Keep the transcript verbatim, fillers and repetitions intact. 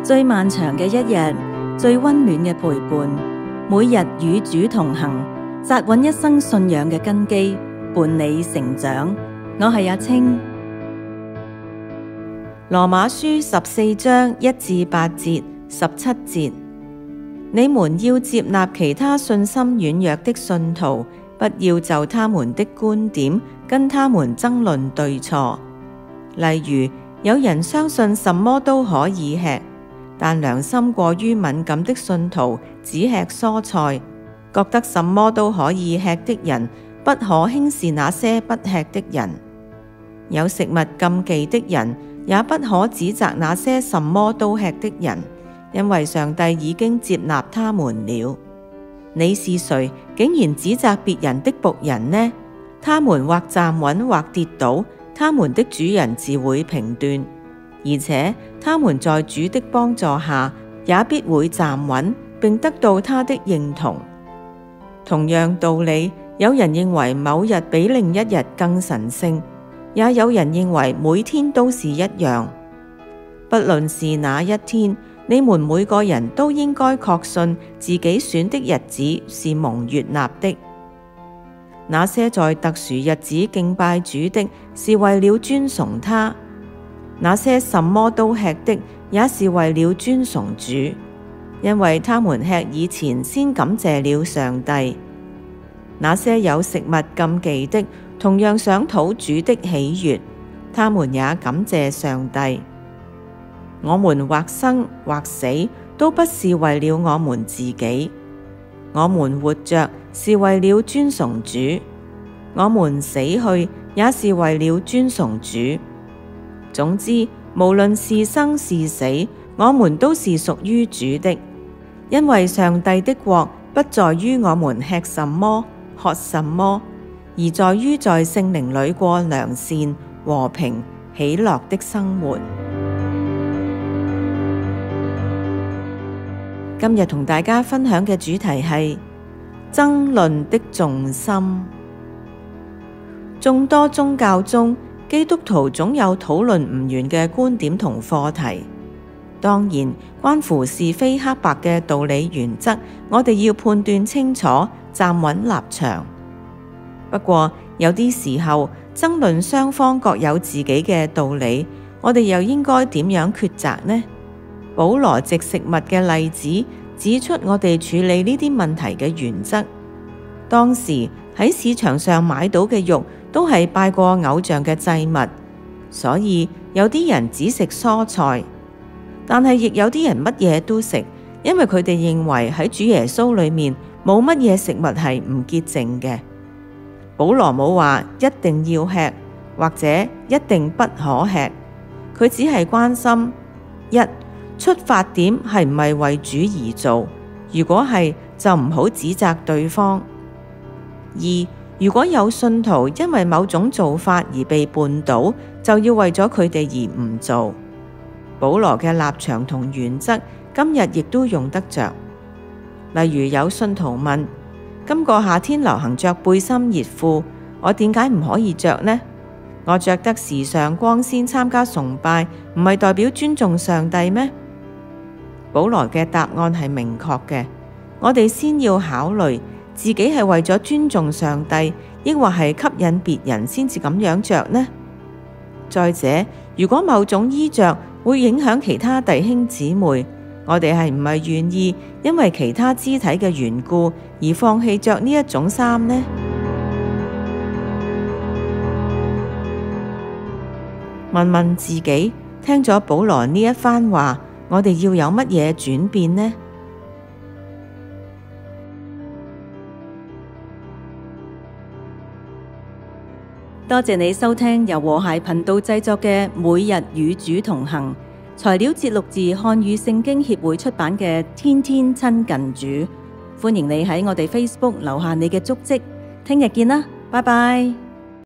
最漫長嘅一日，最溫暖嘅陪伴，每日與主同行，扎穩一生信仰嘅根基，伴你成長。我係阿青。羅馬書十四章一至八節、十七節，你們要接納其他信心軟弱的信徒，不要就他們的觀點跟他們爭論對錯。例如，有人相信什麼都可以吃，但良心過於敏感的信徒只吃蔬菜，覺得什麼都可以吃的人，不可輕視那些不吃的人。有食物禁忌的人，也不可指責那些什麼都吃的人，因為上帝已經接納他們了。你是誰，竟然指責別人的僕人呢？他們或站穩或跌倒，他們的主人自會評斷，而且他們在主的幫助下，也必會站穩，並得到他的認同。同樣道理，有人認為某日比另一日更神聖，也有人認為每天都是一樣。不論是哪一天，你們每個人都應該確信自己選的日子是蒙悅納的。那些在特殊日子敬拜主的，是為了尊崇他；那些什麼都吃的，也是為了尊崇主，因為他們吃以前先感謝了上帝。那些有食物禁忌的，同樣想討主的喜悅，他們也感謝上帝。我們或生或死，都不是為了我們自己。我們活着是為了尊崇主，我們死去也是為了尊崇主。總之，無論是生是死，我們都是屬於主的，因為上帝的國不在於我們吃什麼、喝什麼，而在於在聖靈裏過良善、和平、喜樂的生活。今日同大家分享嘅主題係爭論的重心。眾多宗教中，基督徒總有討論唔完嘅觀點同課題。當然，關乎是非黑白嘅道理原則，我哋要判斷清楚，站穩立場。不過，有啲時候，爭論雙方各有自己嘅道理，我哋又應該點樣抉擇呢？保羅藉食物嘅例子指出我哋處理呢啲問題嘅原則。當時喺市場上買到嘅肉都係拜過偶像嘅祭物，所以有啲人只食蔬菜，但係亦有啲人乜嘢都食，因為佢哋認為喺主耶穌裏面冇乜嘢食物係唔潔淨嘅。保羅冇話一定要吃，或者一定不可吃，佢只係關心一，出發點係唔係為主而做，如果係就唔好指責對方。二，如果有信徒因為某種做法而被絆倒，就要為咗佢哋而唔做。保羅嘅立場同原則今日亦都用得着。例如有信徒問：今個夏天流行着背心熱褲，我點解唔可以着呢？我着得時尚光鮮參加崇拜，唔係代表尊重上帝咩？保羅嘅答案係明確嘅，我哋先要考慮自己係為咗尊重上帝，抑或係吸引別人先至咁樣着呢？再者，如果某種衣着會影響其他弟兄姊妹，我哋係唔係願意因為其他肢體嘅緣故而放棄着呢一種衫呢？問問自己，聽咗保羅呢一番話，我哋要有乜嘢轉變呢？多謝你收聽由和諧頻道製作嘅《每日與主同行》，材料節錄自漢語聖經協會出版嘅《天天親近主》。歡迎你喺我哋 Facebook 留下你嘅足跡。聽日見啦，拜拜。